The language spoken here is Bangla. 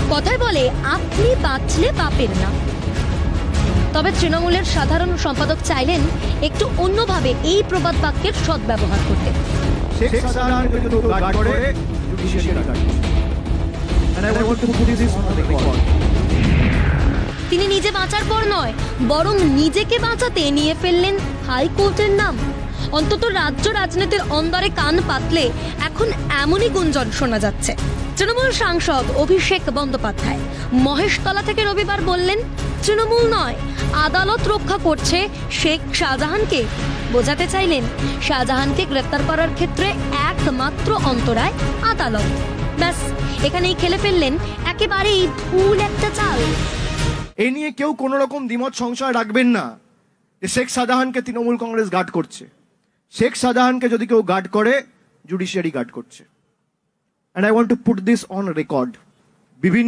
কথায় বলে আপনি বাঁচলে পাপের না। তবে তৃণমূলের সাধারণ সম্পাদক চাইলেন একটু অন্যভাবে এই প্রবাদ বাক্যের সদ্ব্যবহার করতে। শেখ শাহজাহানকে যদি গার্ড করে, জুডিশিয়ারি গার্ড করছে। And I want to put this on record. তিনি নিজে বাঁচার পর নয়, বরং নিজেকে বাঁচাতে নিয়ে ফেললেন হাইকোর্টের নাম। অন্তত রাজ্য রাজনীতির অন্দরে কান পাতলে এখন এমনই গুঞ্জন শোনা যাচ্ছে। তৃণমূল সাংসদ অভিষেক বন্দ্যোপাধ্যায় মহেশতলা থেকে রবিবার বললেন, তৃণমূল নয়, আদালত রক্ষা করছে শেখ শাহজাহানকে। বোঝাতে চাইলেন শাহজাহানকে গ্রেপ্তার করার ক্ষেত্রে একমাত্র অন্তরায় আদালত। ব্যাস, এখানেই খেলে ফেললেন একেবারেই ভুল একটা চাল। এ নিয়ে কেউ কোন রকম দ্বিমত সংশয় রাখবেন না যে শেখ শাহজাহানকে তৃণমূল কংগ্রেস গার্ড করছে। শেখ শাহজাহানকে যদি কেউ গার্ড করে, জুডিশিয়ারি গার্ড করছে। And I want to put this on record. বিভিন্ন